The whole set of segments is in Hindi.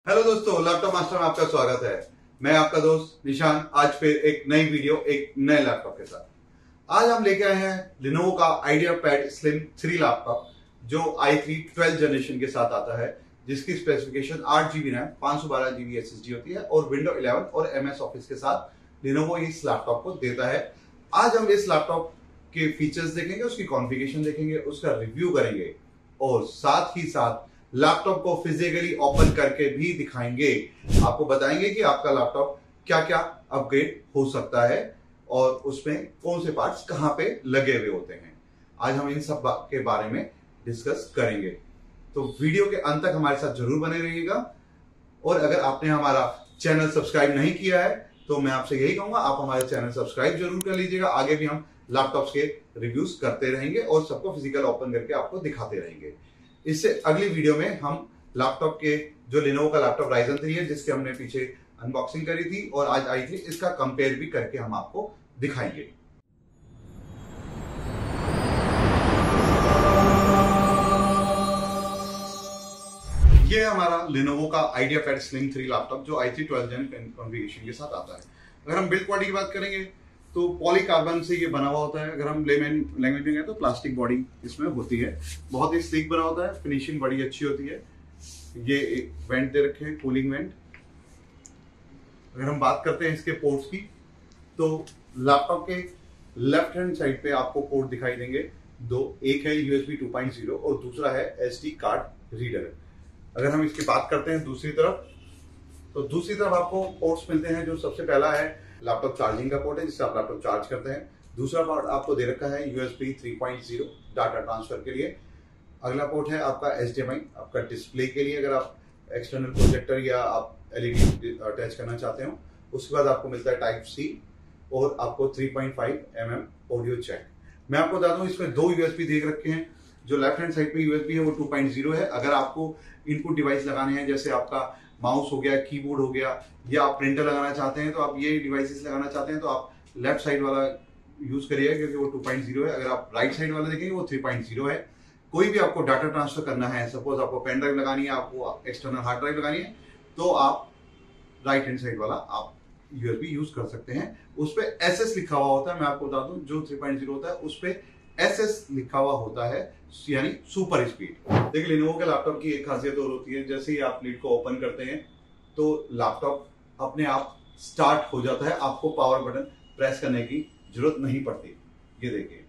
हेलो दोस्तों, लैपटॉप मास्टर में आपका स्वागत है। मैं आपका दोस्त निशान आज फिर एक नई वीडियो एक नए लैपटॉप के साथ। आज हम लेके आए हैं Lenovo का IdeaPad Slim 3 लैपटॉप जो i3 12th जनरेशन के साथ आता है, जिसकी specification 8GB RAM 512GB SSD होती है और विंडो 11 और MS ऑफिस के साथ Lenovo इस लैपटॉप को देता है। आज हम इस लैपटॉप के फीचर्स देखेंगे, उसकी कॉन्फ़िगरेशन देखेंगे, उसका रिव्यू करेंगे और साथ ही साथ लैपटॉप को फिजिकली ओपन करके भी दिखाएंगे। आपको बताएंगे कि आपका लैपटॉप क्या क्या अपग्रेड हो सकता है और उसमें कौन से पार्ट्स कहां पे लगे हुए होते हैं। आज हम इन सब के बारे में डिस्कस करेंगे, तो वीडियो के अंत तक हमारे साथ जरूर बने रहिएगा। और अगर आपने हमारा चैनल सब्सक्राइब नहीं किया है तो मैं आपसे यही कहूंगा, आप हमारे चैनल सब्सक्राइब जरूर कर लीजिएगा। आगे भी हम लैपटॉप्स के रिव्यूज करते रहेंगे और सबको फिजिकल ओपन करके आपको दिखाते रहेंगे। इससे अगली वीडियो में हम लैपटॉप के जो Lenovo का लैपटॉप Ryzen 3 है, जिसके हमने पीछे अनबॉक्सिंग करी थी, और आज i3 इसका कंपेयर भी करके हम आपको दिखाएंगे। ये हमारा Lenovo का IdeaPad Slim 3 लैपटॉप जो i3 12th Gen कॉन्फ़िगरेशन के साथ आता है। अगर हम बिल्ड क्वालिटी की बात करेंगे तो पॉलीकार्बन से ये बना हुआ होता है। अगर हम लैंग्वेज में कहें तो प्लास्टिक बॉडी इसमें होती है। बहुत ही स्लीक बना होता है, फिनिशिंग बड़ी अच्छी होती है। ये एक वेंट दे रखे हैं, कूलिंग वेंट। अगर हम बात करते हैं इसके पोर्ट्स की, तो लैपटॉप के लेफ्ट हैंड साइड पे आपको पोर्ट दिखाई देंगे दो। एक है USB 2.0 और दूसरा है SD कार्ड रीडर। अगर हम इसकी बात करते हैं दूसरी तरफ, तो दूसरी तरफ आपको पोर्ट्स मिलते हैं। जो सबसे पहला है लैपटॉप चार्जिंग का पोर्ट है, जिससे आप लैपटॉप चार्ज करते हैं। दूसरा पोर्ट आपको दे रखा है USB 3.0 डाटा ट्रांसफर के लिए। अगला पोर्ट है आपका HDMI, आपका डिस्प्ले के लिए, अगर आप एक्सटर्नल प्रोजेक्टर या आप LED अटैच करना चाहते हो। उसके बाद आपको मिलता है Type-C और आपको 3.5mm ऑडियो जैक। मैं आपको बता दूं, इसमें दो USB दे रखे हैं। जो लेफ्ट हैंड साइड पे USB है वो 2.0 है। अगर आपको इनपुट डिवाइस लगाने हैं, जैसे आपका माउस हो गया, कीबोर्ड हो गया, या आप प्रिंटर लगाना चाहते हैं, तो आप ये डिवाइसेस लगाना चाहते हैं तो आप लेफ्ट साइड वाला यूज करिएगा, क्योंकि वो 2.0 है। अगर आप राइट साइड वाला देखेंगे वो 3.0 है। कोई भी आपको डाटा ट्रांसफर करना है, सपोज आपको पेन ड्राइव लगानी है, आपको एक्सटर्नल हार्ड ड्राइव लगानी है, तो आप राइट हैंड साइड वाला आप USB यूज कर सकते हैं। उस पर SS लिखा हुआ होता है। मैं आपको बता दूं, जो 3.0 होता है उस पर SS लिखा हुआ होता है, यानी सुपर स्पीड। देखिए, Lenovo के लैपटॉप की एक खासियत और होती है, जैसे ही आप लीड को ओपन करते हैं तो लैपटॉप अपने आप स्टार्ट हो जाता है। आपको पावर बटन प्रेस करने की जरूरत नहीं पड़ती। ये देखिए,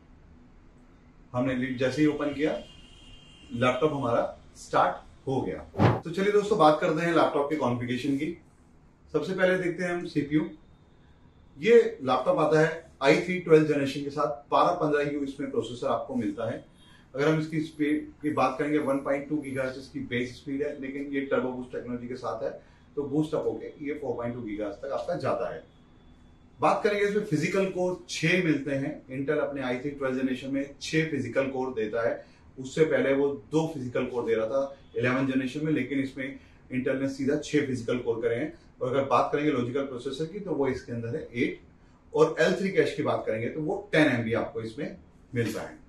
हमने लीड जैसे ही ओपन किया, लैपटॉप हमारा स्टार्ट हो गया। तो चलिए दोस्तों, बात करते हैं लैपटॉप के कॉन्फ़िगरेशन की। सबसे पहले देखते हैं हम CPU। ये लैपटॉप आता है i3 12th जनरेशन के साथ। 1215U इसमें प्रोसेसर आपको मिलता है। अगर हम इसकी स्पीड की बात करेंगे, 1.2 GHz इसकी बेस स्पीड है, लेकिन ये टर्बो बूस्ट टेक्नोलॉजी के साथ है, तो बूस्ट अप होके ये 4.2 GHz तक आपका जाता है। बात करेंगे इसमें फिजिकल कोर 6 मिलते हैं। इंटेल अपने i3 12th जनरेशन में 6 फिजिकल कोर देता है। उससे पहले वो 2 फिजिकल कोर दे रहा था 11th जनरेशन में, लेकिन इसमें इंटेल ने सीधा 6 फिजिकल कोर करे हैं। और अगर बात करेंगे लॉजिकल प्रोसेसर की, तो वो इसके अंदर है 8। और L3 कैश की बात करेंगे तो वो 10 MB आपको इसमें मिलता है।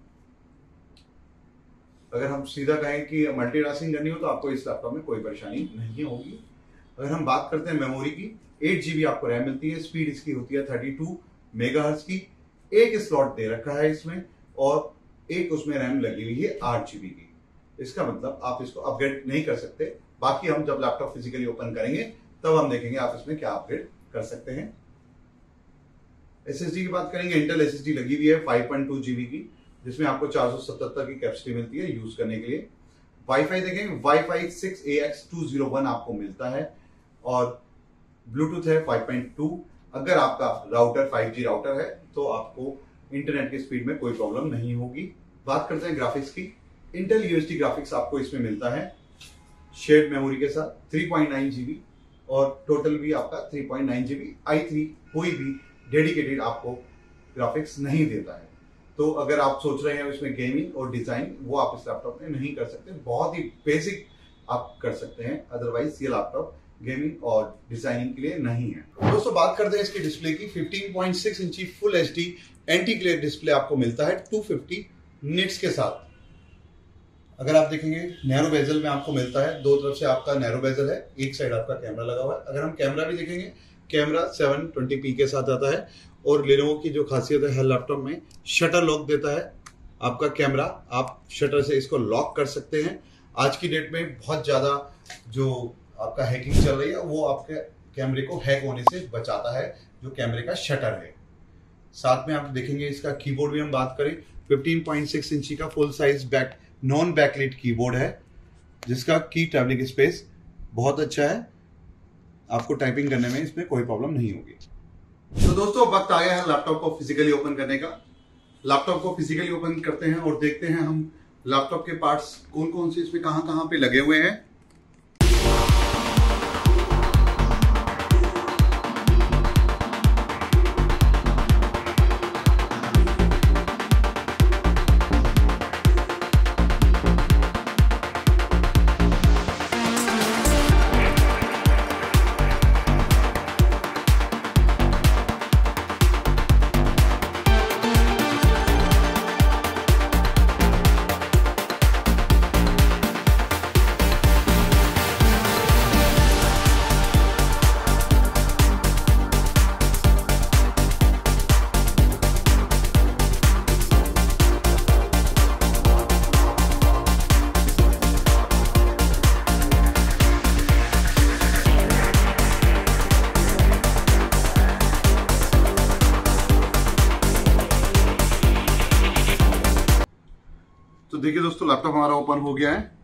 अगर हम सीधा कहें कि मल्टीटास्किंग करनी हो तो आपको इस लैपटॉप में कोई परेशानी नहीं होगी। अगर हम बात करते हैं मेमोरी की, 8GB आपको रैम मिलती है। स्पीड इसकी होती है 32 मेगाहर्ट्ज की। एक स्लॉट दे रखा है इसमें, और एक उसमें रैम लगी हुई है 8GB की। इसका मतलब आप इसको अपग्रेड नहीं कर सकते। बाकी हम जब लैपटॉप फिजिकली ओपन करेंगे तब हम देखेंगे आप इसमें क्या अपग्रेड कर सकते हैं। SSD की बात करेंगे, इंटेल SSD लगी हुई है 5.2GB की, जिसमें आपको 477 की कैपेसिटी मिलती है यूज करने के लिए। वाईफाई देखेंगे, वाईफाई 6AX201 आपको मिलता है, और ब्लूटूथ है 5.2। अगर आपका राउटर 5G राउटर है तो आपको इंटरनेट की स्पीड में कोई प्रॉब्लम नहीं होगी। बात करते हैं ग्राफिक्स की। इंटेल UHD ग्राफिक्स आपको इसमें मिलता है शेयर्ड मेमोरी के साथ 3.9GB, और टोटल भी आपका 3.9GB। i3 कोई भी डेडिकेटेड आपको ग्राफिक्स नहीं देता है। तो अगर आप सोच रहे हैं इसमें गेमिंग और डिजाइन, वो आप इस लैपटॉप में नहीं कर सकते। बहुत ही बेसिक आप कर सकते हैं, अदरवाइज ये लैपटॉप गेमिंग और डिजाइनिंग के लिए नहीं है। दोस्तों, बात करते हैं इसके डिस्प्ले की। 15.6 इंची full HD anti glare display आपको मिलता है 250 निट्स के साथ। अगर आप देखेंगे नैरो बेजल में आपको मिलता है, दो तरफ से आपका नैरो बेजल है, एक साइड आपका कैमरा लगा हुआ है। अगर हम कैमरा भी देखेंगे, कैमरा 720p के साथ आता है। और लेनोवो की जो खासियत है हर लैपटॉप में शटर लॉक देता है आपका कैमरा, आप शटर से इसको लॉक कर सकते हैं। आज की डेट में बहुत ज़्यादा जो आपका हैकिंग चल रही है वो आपके कैमरे को हैक होने से बचाता है, जो कैमरे का शटर है। साथ में आप देखेंगे इसका कीबोर्ड भी हम बात करें, 15.6 इंची का full size non backlight keyboard है, जिसका की ट्रैवलिंग स्पेस बहुत अच्छा है, आपको टाइपिंग करने में इसमें कोई प्रॉब्लम नहीं होगी। तो दोस्तों वक्त आ गया है लैपटॉप को फिजिकली ओपन करने का। लैपटॉप को फिजिकली ओपन करते हैं और देखते हैं हम लैपटॉप के पार्ट्स कौन कौन से इसमें कहां कहां पे लगे हुए हैं। तो देखिए दोस्तों लैपटॉप हमारा ओपन हो गया है।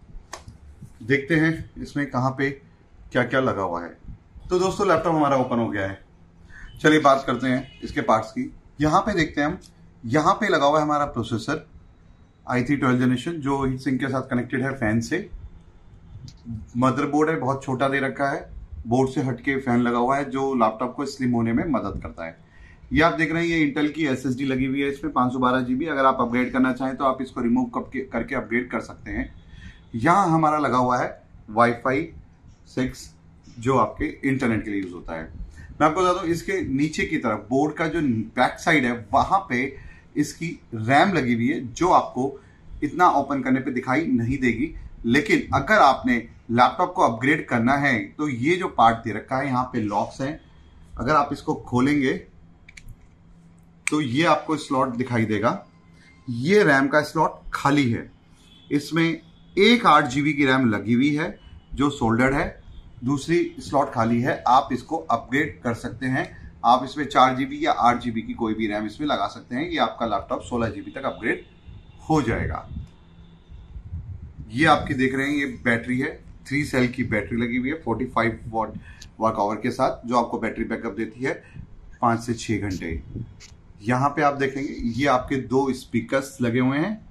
देखते हैं इसमें कहां पे क्या क्या लगा हुआ है। तो दोस्तों लैपटॉप हमारा ओपन हो गया है। चलिए बात करते हैं इसके पार्ट्स की। यहां पे देखते हैं हम, यहां पे लगा हुआ है हमारा प्रोसेसर i3 12th जनरेशन, जो हीट सिंक के साथ कनेक्टेड है फैन से। मदरबोर्ड है बहुत छोटा दे रखा है, बोर्ड से हटके फैन लगा हुआ है जो लैपटॉप को स्लिम होने में मदद करता है। ये आप देख रहे हैं ये इंटेल की SSD लगी हुई है इसमें 512 GB। अगर आप अपग्रेड करना चाहें तो आप इसको रिमूव करके अपग्रेड कर सकते हैं। यहाँ हमारा लगा हुआ है Wi-Fi 6 जो आपके इंटरनेट के लिए यूज होता है। मैं आपको बता दूं इसके नीचे की तरफ बोर्ड का जो बैक साइड है वहां पे इसकी रैम लगी हुई है, जो आपको इतना ओपन करने पे दिखाई नहीं देगी। लेकिन अगर आपने लैपटॉप को अपग्रेड करना है तो ये जो पार्ट दे रखा है यहाँ पे लॉक्स हैं, अगर आप इसको खोलेंगे तो ये आपको स्लॉट दिखाई देगा। ये रैम का स्लॉट खाली है, इसमें एक 8 GB की रैम लगी हुई है जो सोल्डर्ड है, दूसरी स्लॉट खाली है। आप इसको अपग्रेड कर सकते हैं, आप इसमें 4 GB या 8 GB की कोई भी रैम इसमें लगा सकते हैं। ये आपका लैपटॉप 16 GB तक अपग्रेड हो जाएगा। ये आपकी देख रहे हैं ये बैटरी है, 3 सेल की बैटरी लगी हुई है 45 वॉट वर्क आवर के साथ, जो आपको बैटरी बैकअप देती है 5 से 6 घंटे। यहां पे आप देखेंगे ये आपके 2 स्पीकर्स लगे हुए हैं,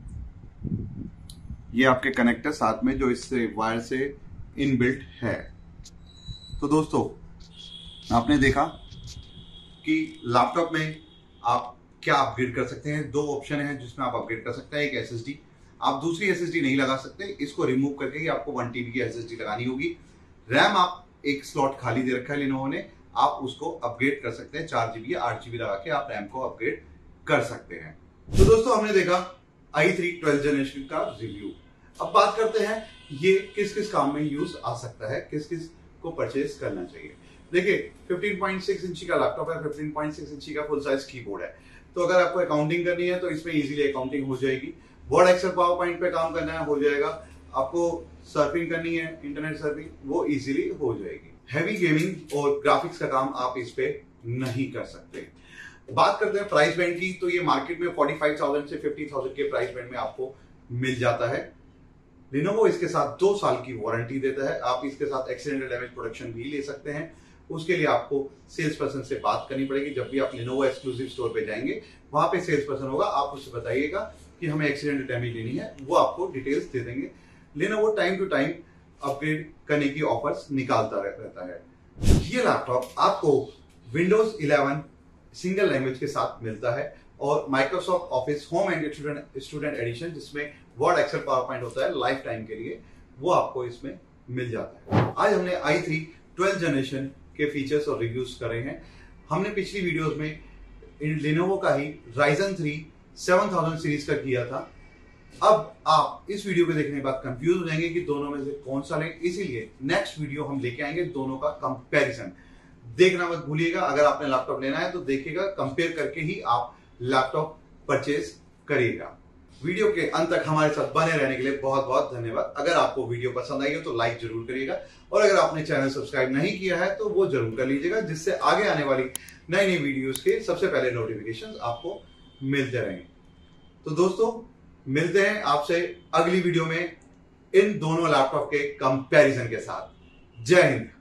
ये आपके कनेक्टर साथ में जो इससे वायर से इनबिल्ट है। तो दोस्तों आपने देखा कि लैपटॉप में आप क्या अपग्रेड कर सकते हैं। 2 ऑप्शन है जिसमें आप अपग्रेड कर सकते हैं। एक SSD, आप दूसरी SSD नहीं लगा सकते, इसको रिमूव करके ही आपको 1 TB की SSD लगानी होगी। रैम आप एक स्लॉट खाली दे रखा है लेनोवो ने, आप उसको अपग्रेड कर सकते हैं 4 GB या 8 GB लगा के आप रैम को अपग्रेड कर सकते हैं। तो दोस्तों हमने देखा i3 12th जनरेशन का रिव्यू। अब बात करते हैं ये किस किस काम में यूज आ सकता है, किस किस को परचेज करना चाहिए। देखिए 15.6 इंची का लैपटॉप है, 15.6 इंची का फुल साइज कीबोर्ड है। तो अगर आपको अकाउंटिंग करनी है तो इसमें इजीली अकाउंटिंग हो जाएगी। वर्ड एक्सेल पावर पॉइंट पे काम करना है हो जाएगा। आपको सर्फिंग करनी है, इंटरनेट सर्फिंग, वो इजीली हो जाएगी। हैवी गेमिंग और ग्राफिक्स का काम आप इस पे नहीं कर सकते। बात करते हैं प्राइस बैंड की, तो ये मार्केट में 45,000 से 50,000 के प्राइस बैंड में आपको मिल जाता है। Lenovo इसके साथ 2 साल की वारंटी देता है। आप इसके साथ एक्सीडेंटल डैमेज प्रोटेक्शन भी ले सकते हैं। उसके लिए आपको सेल्स पर्सन से बात करनी पड़ेगी। जब भी आप Lenovo एक्सक्लूसिव स्टोर पे जाएंगे वहां पे सेल्स पर्सन होगा, आप उससे बताइएगा कि हमें एक्सीडेंटल डैमेज लेनी है, वो आपको डिटेल्स दे देंगे। Lenovo time to time upgrade करने की ऑफर्स निकालता रहता है। ये लैपटॉप आपको Windows 11 सिंगल लैंग्वेज के साथ मिलता है और Microsoft Office home and student edition, जिसमें वर्ड एक्सेल पावर पॉइंट होता है लाइफ टाइम के लिए, वो आपको इसमें मिल जाता है। आज हमने i3 12th जनरेशन के फीचर्स और रिव्यूज करे हैं। हमने पिछली वीडियोस में Lenovo का ही Ryzen 3 7000 सीरीज का किया था। अब आप इस वीडियो को देखने के बाद कंफ्यूज हो जाएंगे कि दोनों में से कौन सा लें, इसीलिए नेक्स्ट वीडियो हम लेके आएंगे दोनों का कंपैरिजन। देखना मत भूलिएगा, अगर आपने लैपटॉप लेना है तो देखिएगा, कंपेयर करके ही आप लैपटॉप परचेज करिएगा। वीडियो के अंत तक हमारे साथ बने रहने के लिए बहुत बहुत धन्यवाद। अगर आपको वीडियो पसंद आई हो तो लाइक जरूर करिएगा, और अगर आपने चैनल सब्सक्राइब नहीं किया है तो वो जरूर कर लीजिएगा, जिससे आगे आने वाली नई नई वीडियोस के सबसे पहले नोटिफिकेशंस आपको मिलते रहेंगे। तो दोस्तों, मिलते हैं आपसे अगली वीडियो में इन दोनों लैपटॉप के कंपैरिजन के साथ। जय हिंद।